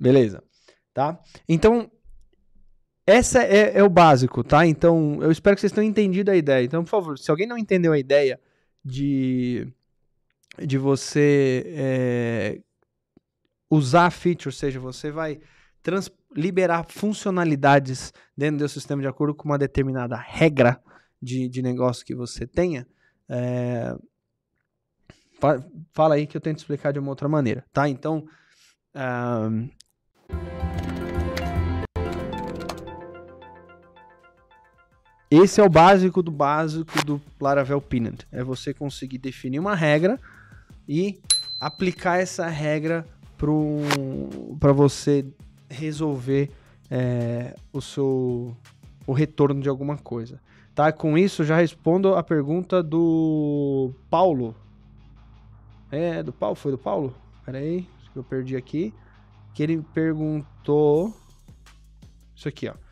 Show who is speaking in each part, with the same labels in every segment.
Speaker 1: Beleza, tá? Então, essa é o básico, tá? Então, eu espero que vocês tenham entendido a ideia. Então, por favor, se alguém não entendeu a ideia de você usar a feature, ou seja, você vai liberar funcionalidades dentro do seu sistema de acordo com uma determinada regra de negócio que você tenha, fala aí que eu tento explicar de uma outra maneira, tá? Então, esse é o básico do Laravel Pinant. É você conseguir definir uma regra e aplicar essa regra para você resolver o retorno de alguma coisa. Tá? Com isso, já respondo a pergunta do Paulo. Foi do Paulo? Pera aí, eu perdi aqui. Que ele perguntou isso aqui, ó.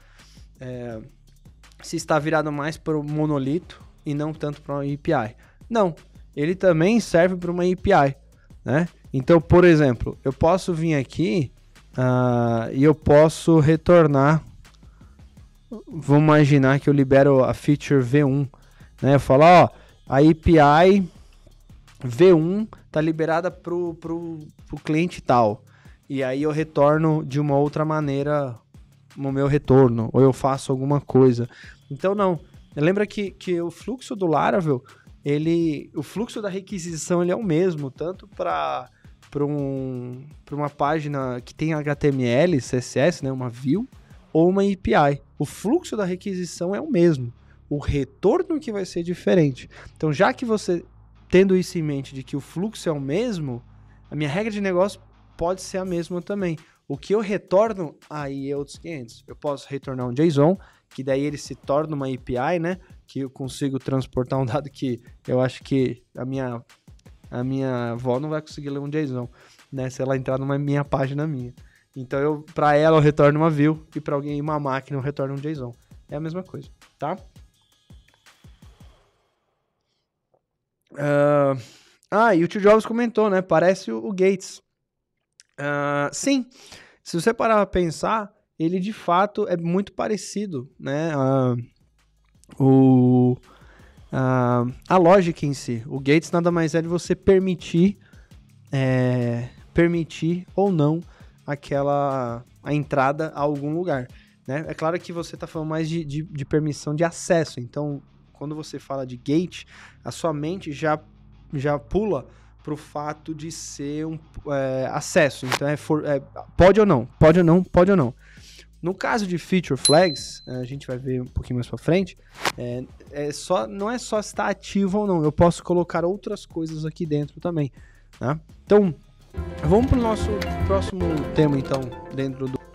Speaker 1: Se está virado mais para o monolito e não tanto para uma API. Não, ele também serve para uma API, né? Então, por exemplo, eu posso vir aqui e eu posso retornar. Vamos imaginar que eu libero a feature V1, né? Eu falo, ó, a API V1 tá liberada pro cliente tal. E aí eu retorno de uma outra maneira no meu retorno, ou eu faço alguma coisa. Então não, lembra que o fluxo do Laravel, o fluxo da requisição ele é o mesmo, tanto para uma página que tem HTML, CSS, né, uma view, ou uma API. O fluxo da requisição é o mesmo, o retorno que vai ser diferente. Então já que você, tendo isso em mente de que o fluxo é o mesmo, a minha regra de negócio pode ser a mesma também. O que eu retorno, aí é outros 500. Eu posso retornar um JSON, que daí ele se torna uma API, né? Que eu consigo transportar um dado que eu acho que a minha avó não vai conseguir ler um JSON, né? Se ela entrar numa minha página minha. Então, para ela eu retorno uma view e para alguém uma máquina eu retorno um JSON. É a mesma coisa, tá? E o Tio Jobs comentou, né? Parece o Gates. Sim, se você parar pra pensar, ele de fato é muito parecido, né? A lógica em si. O Gates nada mais é de você permitir ou não a entrada a algum lugar, né? É claro que você está falando mais de permissão de acesso. Então, quando você fala de gate, a sua mente já pula para o fato de ser acesso. Então, pode ou não, pode ou não, pode ou não. No caso de feature flags, a gente vai ver um pouquinho mais para frente, não é só se está ativo ou não, eu posso colocar outras coisas aqui dentro também, né? Então, vamos para o nosso próximo tema, então, dentro do